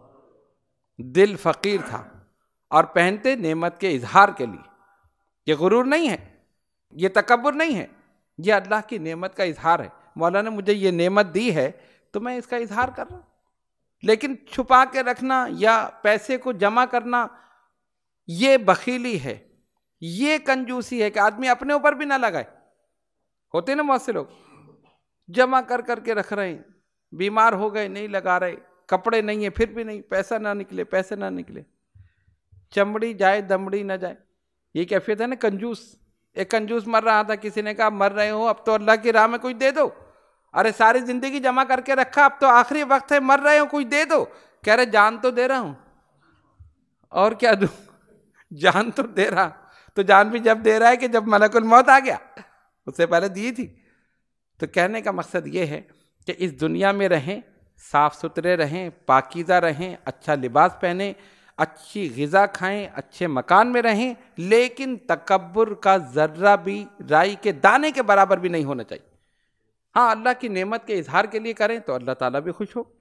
دل فقیر تھا اور پہنتے نعمت کے اظہار کے لیے۔ یہ غرور نہیں ہے، یہ تکبر نہیں ہے، یہ اللہ کی نعمت کا اظہار ہے۔ مولا نے مجھے یہ نعمت دی ہے تو میں اس کا اظہار کر رہا ہوں۔ لیکن چھپا کے رکھنا یا پیسے کو جمع کرنا، یہ بخیلی ہے، یہ کنجوسی ہے کہ آدمی اپنے اوپر بھی نہ لگائے۔ ہوتے نا بہت سے لوگ جمع کر کر کے رکھ رہے ہیں، بیمار ہو گئے نہیں لگا رہے، کپڑے نہیں ہیں پھر بھی نہیں، پیسہ نہ نکلے پیسے نہ نکلے، چمڑی جائے دمڑی نہ جائے۔ یہ کیفیت ہے نا کنجوس۔ ایک کنجوس مر رہا تھا، کسی نے کہا مر رہے ہو اب تو اللہ کی راہ میں کچھ دے دو۔ ارے ساری زندگی جمع کر کے رکھا، اب تو آخری وقت ہے، مر رہے ہو کچھ دے دو۔ کہہ رہے جان تو دے رہا ہوں، اور کیا دوں؟ جان تو دے رہا، تو جان بھی جب دے رہا ہے کہ جب ملک الموت آ گیا، اس سے پہلے دی تھی۔ تو کہنے کا مقصد یہ ہے کہ اس دنیا میں رہیں، صاف ستھرے رہیں، پاکیزہ رہیں، اچھا لباس پہنیں، اچھی غذا کھائیں، اچھے مکان میں رہیں، لیکن تکبر کا ذرہ بھی رائی کے دانے کے برابر بھی نہیں ہونا چاہیے۔ ہاں، اللہ کی نعمت کے اظہار کے لیے کریں تو اللہ تعالیٰ بھی خوش ہو۔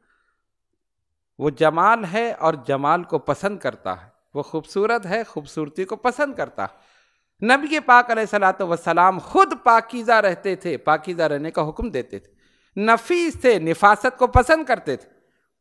وہ جمال ہے اور جمال کو پسند کرتا ہے، وہ خوبصورت ہے، خوبصورتی کو پسند کرتا ہے۔ نبی پاک علیہ الصلوۃ والسلام خود پاکیزہ رہتے تھے، پاکیزہ رہنے کا حکم دیتے تھے، نفیس تھے، نفاست کو پسند کرتے تھے۔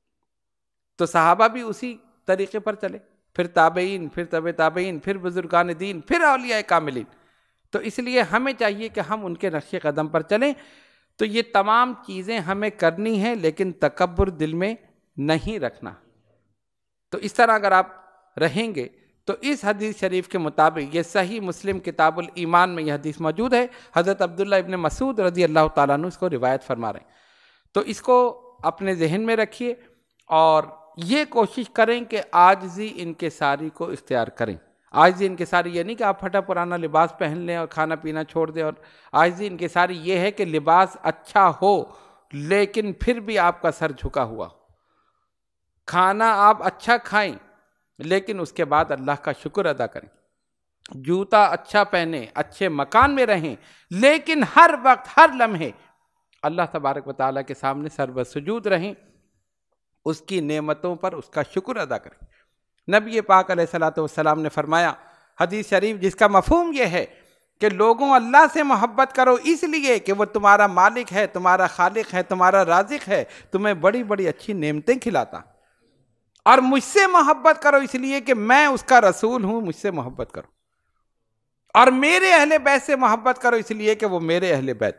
تو صحابہ بھی اسی طریقے پر چلے، پھر تابعین، پھر تبع تابعین، پھر بزرگان دین، پھر اولیاء کاملین۔ تو اس لیے ہمیں چاہیے کہ ہم ان کے نقش قدم پر چلیں۔ تو یہ تمام چیزیں ہمیں کرنی ہیں، لیکن تکبر دل میں نہیں رکھنا۔ تو اس طرح اگر آپ رہیں گے تو اس حدیث شریف کے مطابق، یہ صحیح مسلم کتاب الایمان میں یہ حدیث موجود ہے، حضرت عبداللہ ابن مسعود رضی اللہ تعالیٰ عنہ اس کو روایت فرما رہے ہیں۔ تو اس کو اپنے ذہن میں رکھیے اور یہ کوشش کریں کہ عاجزی انکساری کو اختیار کریں۔ عاجزی انکساری یہ نہیں کہ آپ پھٹا پرانا لباس پہن لیں اور کھانا پینا چھوڑ دیں، اور عاجزی انکساری یہ ہے کہ لباس اچھا ہو لیکن پھر بھی آپ کا سر جھکا ہوا ہو، کھانا آپ اچھا کھائیں لیکن اس کے بعد اللہ کا شکر ادا کریں، جوتا اچھا پہنیں، اچھے مکان میں رہیں، لیکن ہر وقت ہر لمحے اللہ تبارک و تعالیٰ کے سامنے سر بسجود رہیں، اس کی نعمتوں پر اس کا شکر ادا کریں۔ نبی پاک علیہ الصلوۃ والسلام نے فرمایا، حدیث شریف جس کا مفہوم یہ ہے کہ لوگوں اللہ سے محبت کرو اس لیے کہ وہ تمہارا مالک ہے، تمہارا خالق ہے، تمہارا رازق ہے، تمہیں بڑی بڑی اچھی نعمتیں کھلاتا، اور مجھ سے محبت کرو اس لیے کہ میں اس کا رسول ہوں، مجھ سے محبت کرو، اور میرے اہل بیت سے محبت کرو اس لیے کہ وہ میرے اہل بیت۔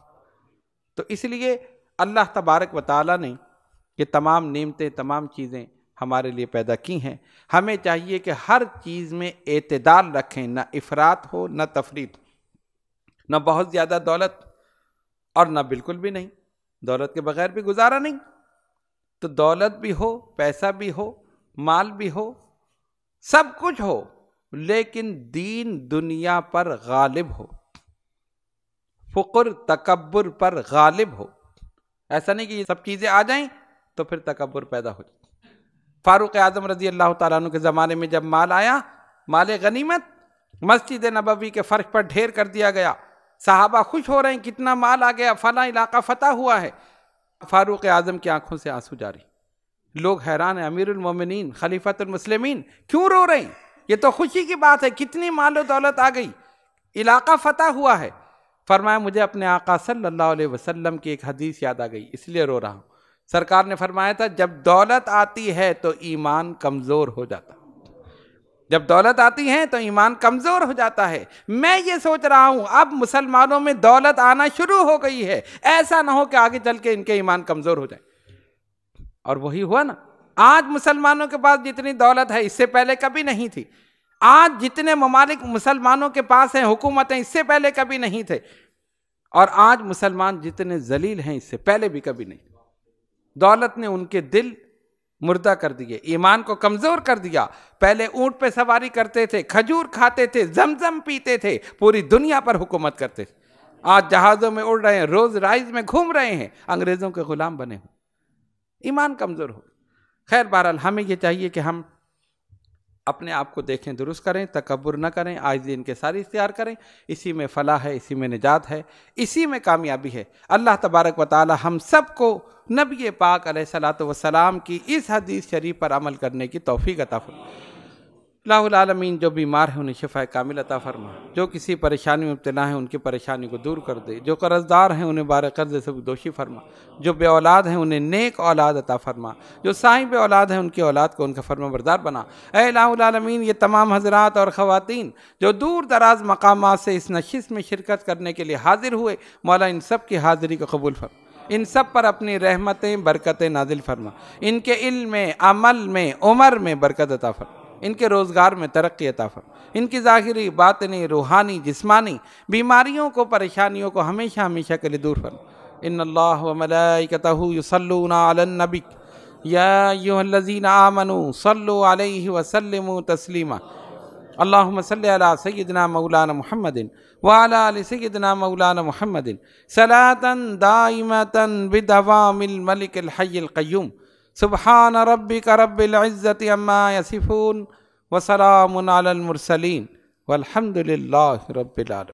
تو اس لیے اللہ تبارک و تعالیٰ نے یہ تمام نعمتیں، تمام چیزیں ہمارے لیے پیدا کی ہیں۔ ہمیں چاہیے کہ ہر چیز میں اعتدال رکھیں، نہ افراط ہو نہ تفریط، نہ بہت زیادہ دولت اور نہ بالکل بھی نہیں۔ دولت کے بغیر بھی گزارا نہیں، تو دولت بھی ہو، پیسہ بھی ہو، مال بھی ہو، سب کچھ ہو، لیکن دین دنیا پر غالب ہو، فقر تکبر پر غالب ہو۔ ایسا نہیں کہ یہ سب چیزیں آ جائیں تو پھر تکبر پیدا ہو جائے۔ فاروق اعظم رضی اللہ تعالیٰ عنہ کے زمانے میں جب مال آیا، مال غنیمت، مسجد نبوی کے فرش پر ڈھیر کر دیا گیا، صحابہ خوش ہو رہے ہیں کتنا مال آ گیا، فلاں علاقہ فتح ہوا ہے۔ فاروق اعظم کی آنکھوں سے آنسو جاری، لوگ حیران ہیں، امیر المومنین خلیفۃ المسلمین کیوں رو رہے ہیں؟ یہ تو خوشی کی بات ہے، کتنی مال و دولت آ گئی، علاقہ فتح ہوا ہے۔ فرمایا مجھے اپنے آقا صلی اللہ علیہ وسلم کی ایک حدیث یاد آ گئی، اس لیے رو رہا ہوں۔ سرکار نے فرمایا تھا جب دولت آتی ہے تو ایمان کمزور ہو جاتا ہے، جب دولت آتی ہے تو ایمان کمزور ہو جاتا ہے۔ میں یہ سوچ رہا ہوں اب مسلمانوں میں دولت آنا شروع ہو گئی ہے، ایسا نہ ہو کہ آگے چل کے ان کے ایمان کمزور ہو جائے۔ اور وہی ہوا نا. آج مسلمانوں کے پاس جتنی دولت ہے اس سے پہلے کبھی نہیں تھی. آج جتنے ممالک مسلمانوں کے پاس ہیں حکومتیں اس سے پہلے کبھی نہیں تھے. اور آج مسلمان جتنے ذلیل ہیں اس سے پہلے بھی کبھی نہیں. دولت نے ان کے دل مردہ کر دیے، ایمان کو کمزور کر دیا. پہلے اونٹ پہ سواری کرتے تھے، کھجور کھاتے تھے، زمزم پیتے تھے، پوری دنیا پر حکومت کرتے تھے. آج جہازوں میں اڑ رہے ہیں، روز رائز میں گھوم رہے ہیں، انگریزوں کے غلام بنے ہوئے. ایمان کمزور ہو. خیر بہرحال ہمیں یہ چاہیے کہ ہم اپنے آپ کو دیکھیں، درست کریں، تکبر نہ کریں، عاجزی ان کے ساری اختیار کریں. اسی میں فلاح ہے، اسی میں نجات ہے، اسی میں کامیابی ہے. اللہ تبارک و تعالی ہم سب کو نبی پاک علیہ الصلوۃ والسلام کی اس حدیث شریف پر عمل کرنے کی توفیق عطا فرمائے. اللہ العالمین جو بیمار ہیں انہیں شفا کامل عطا فرما، جو کسی پریشانی میں مبتلا ہیں ان کی پریشانی کو دور کر دے، جو قرض دار ہیں انہیں بار قرض سے دوشی فرما، جو بے اولاد ہیں انہیں نیک اولاد عطا فرما، جو صاحب اولاد ہیں ان کی اولاد کو ان کا فرما بردار بنا. اے الہ العالمین یہ تمام حضرات اور خواتین جو دور دراز مقامات سے اس نشست میں شرکت کرنے کے لیے حاضر ہوئے، مولا ان سب کی حاضری کو قبول فرما، ان سب پر اپنی رحمتیں برکتیں نازل فرما، ان کے علم میں، عمل میں، عمر میں برکت عطا فرما، ان کے روزگار میں ترقی عطا فرما، ان کی ظاہری، باطنی، روحانی، جسمانی بیماریوں کو، پریشانیوں کو ہمیشہ ہمیشہ کے لیے دور فرما. ان اللہ و ملائکتہ یصلون علی النبی یا ایھا الذین آمنوا صلوا علیہ وسلموا تسلیما. اللہم صلی علی سیدنا مولانا محمد وعلی آل سیدنا مولانا محمد صلاۃ دائمۃ بدوام الملک الحی القیوم. سبحان ربک رب العزت عما یصفون وسلام علی المرسلین والحمد للہ رب العالمین.